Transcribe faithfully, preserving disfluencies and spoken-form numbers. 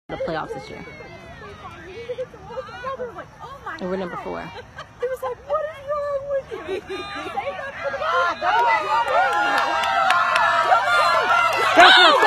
the playoffs this year. And we're number four. He was like, what is wrong with you? Say that for the God.